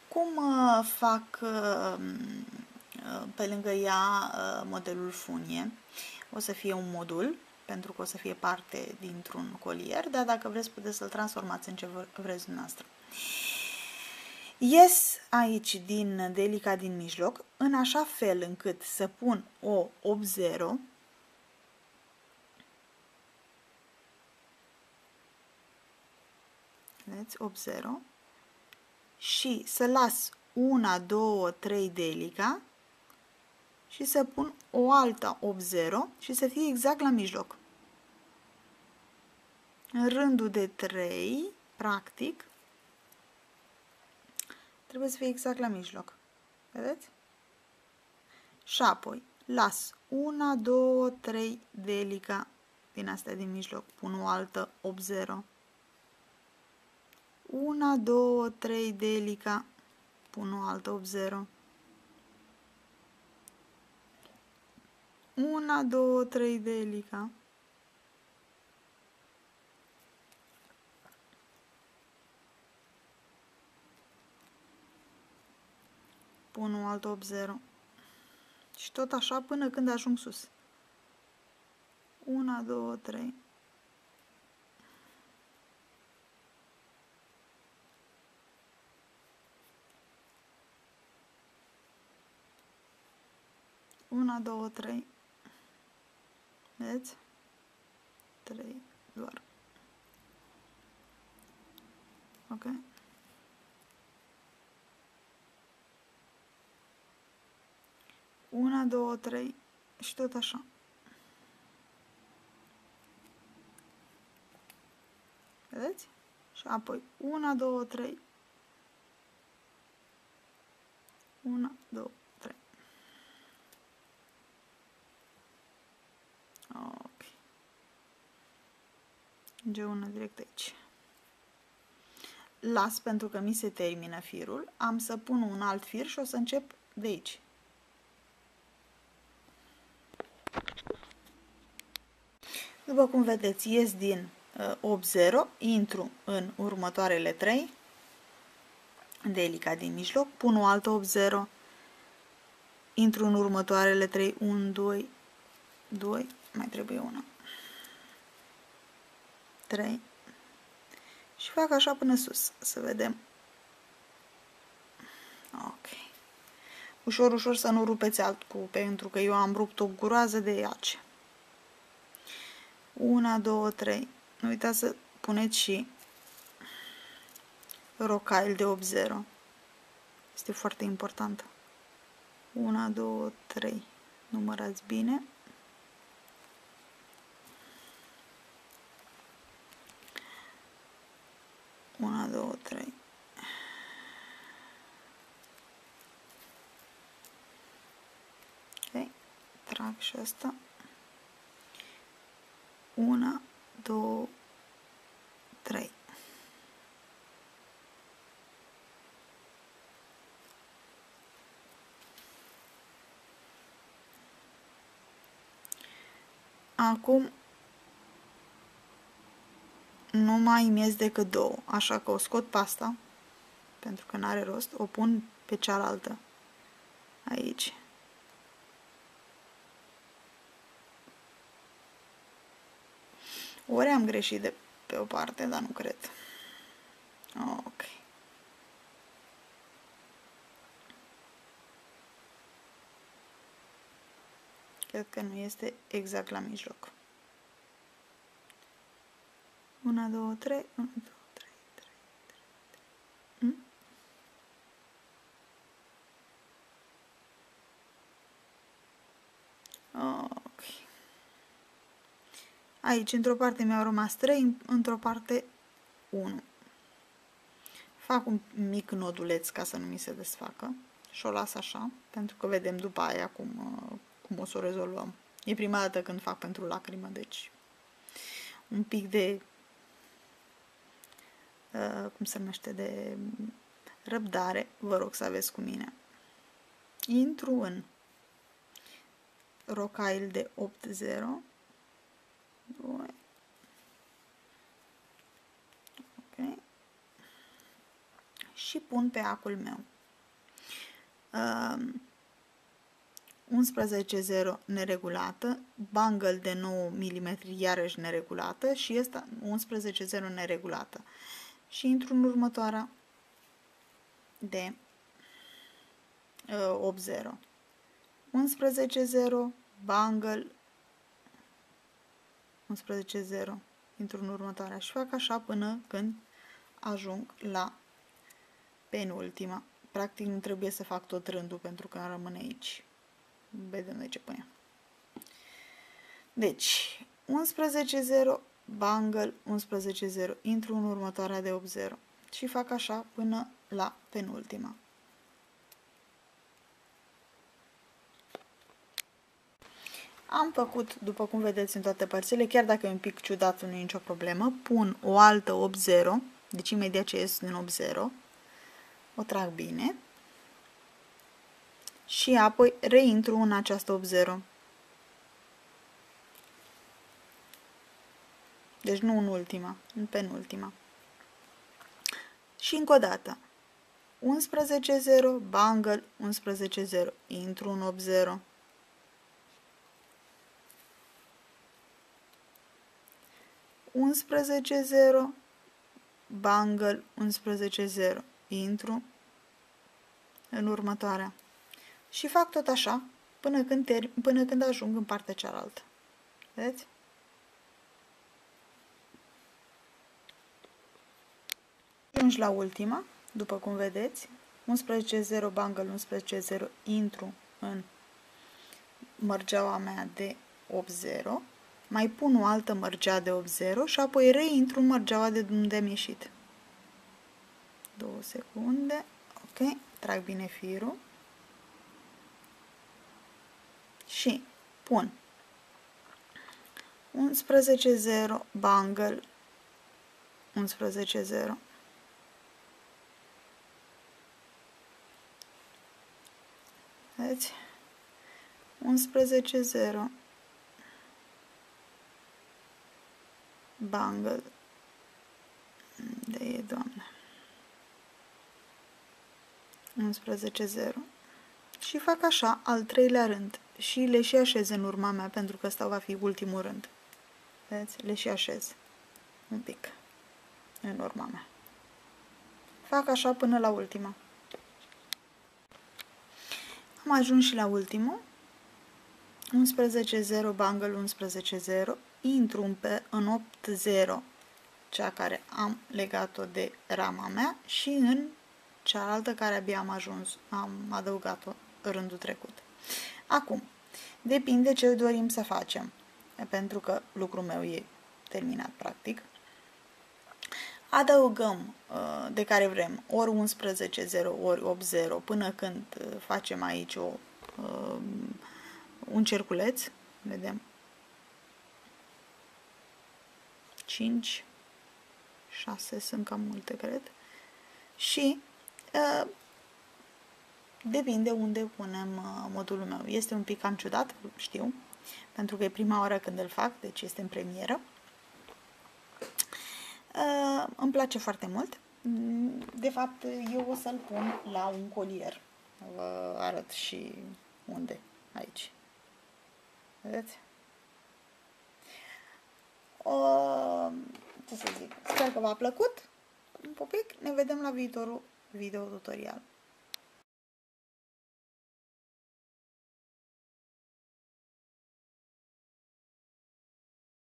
Cum fac pe lângă ea modelul funie? O să fie un modul, pentru că o să fie parte dintr-un colier, dar dacă vreți puteți să-l transformați în ce vreți dumneavoastră. Ies aici din delica din mijloc, în așa fel încât să pun o 8-0, vedeți, 8-0, și să las 1, 2, 3 delica și să pun o altă 8-0 și să fie exact la mijloc. În rândul de 3, practic, trebuie să fie exact la mijloc. Vedeți? Și apoi las 1, 2, 3 delica din astea din mijloc. Pun o altă 8-0. 1, 2, 3 delica. Pun o altă 8-0. 1, 2, 3 delica. Pun o altă 8-0. Și tot așa până când ajung sus. 1, 2, 3. Una, două, trei. Vedeți? 3 doar. Ok? Una, două, trei și tot așa. Vedeți? Și apoi 1, 2, 3. 1, 2, 3. Ok. Merge una direct aici. Las pentru că mi se termină firul. Am să pun un alt fir și o să încep de aici. După cum vedeți, ies din 8-0, intru în următoarele 3, delica din mijloc, pun o altă 8-0, intru în următoarele 3, 1, 2, 2, mai trebuie una, 3 și fac așa până sus, să vedem. Ok. Ușor, ușor să nu rupeți altul, pentru că eu am rupt o groază de iace. 1, 2, 3. Nu uitați să puneți și rocail de 8-0. Este foarte important. 1, 2, 3. Numărați bine. Una, două, trei. Ok. Trag și asta. 1, 2, 3. Acum nu mai îmi ies decât 2, așa că o scot pe asta, pentru că n-are rost, o pun pe cealaltă, aici. Ori am greșit de pe o parte, dar nu cred. Ok. Cred că nu este exact la mijloc. 1, 2, 3, 1, 2, 3, 3, 3. Ok. Aici, într-o parte mi-au rămas 3, într-o parte 1. Fac un mic noduleț ca să nu mi se desfacă și o las așa, pentru că vedem după aia cum o să o rezolvăm. E prima dată când fac pentru lacrimă, deci un pic de, cum se numește, de răbdare, vă rog să aveți cu mine. Intru în rocail de 8-0, 2, ok, și pun pe acul meu. 11,0 neregulată, bangle de 9 mm iarăși neregulată și ăsta 11,0 neregulată. Și intru în următoarea de 8,0. 11,0, bangle, 11,0, intru în următoarea și fac așa până când ajung la penultima. Practic nu trebuie să fac tot rândul pentru că îmi rămâne aici. Vedem de ce pune. Deci, 11,0, bangle, 11,0, intru în următoarea de 8,0 și fac așa până la penultima. Am făcut, după cum vedeți, în toate părțile, chiar dacă e un pic ciudat, nu e nicio problemă. Pun o altă 8,0, deci imediat ce ies din 8,0, o trag bine și apoi reintru în această 8,0. Deci nu în ultima, în penultima. Și încă o dată. 11,0, bangle, 11,0, intru în 8,0. 11,0, bangle, 11,0, intru în următoarea. Și fac tot așa până când ajung în partea cealaltă. Vedeți? Ajung la ultima, după cum vedeți, 11,0, bangle, 11,0, intru în mărgeaua mea de 8,0, mai pun o altă mărgea de 8,0 și apoi reintru în mărgeaua de unde am ieșit. 2 secunde, ok, trag bine firul și pun 11,0, bangle, 11,0. Vedeți? 11,0, bangle, de e, doamne, 11,0 și fac așa al treilea rând și le și așez în urma mea pentru că ăsta va fi ultimul rând. Vedeți? Le și așez un pic în urma mea. Fac așa până la ultima. Am ajuns și la ultimul. 11,0, bangle, 11,0, intru în 8,0, cea care am legat-o de rama mea și în cealaltă care abia am adăugat-o rândul trecut. Acum, depinde ce dorim să facem, pentru că lucrul meu e terminat practic. Adăugăm de care vrem ori 11,0 ori 8,0 până când facem aici un cerculeț, vedem, 5, 6 sunt cam multe, cred, și depinde unde punem modulul meu. Este un pic cam ciudat, știu, pentru că e prima oară când îl fac, deci este în premieră. Îmi place foarte mult. De fapt, eu o să-l pun la un colier. Vă arăt și unde, aici. Vedeți? Ce să zic? Sper că v-a plăcut. Un pic. Ne vedem la viitorul video tutorial.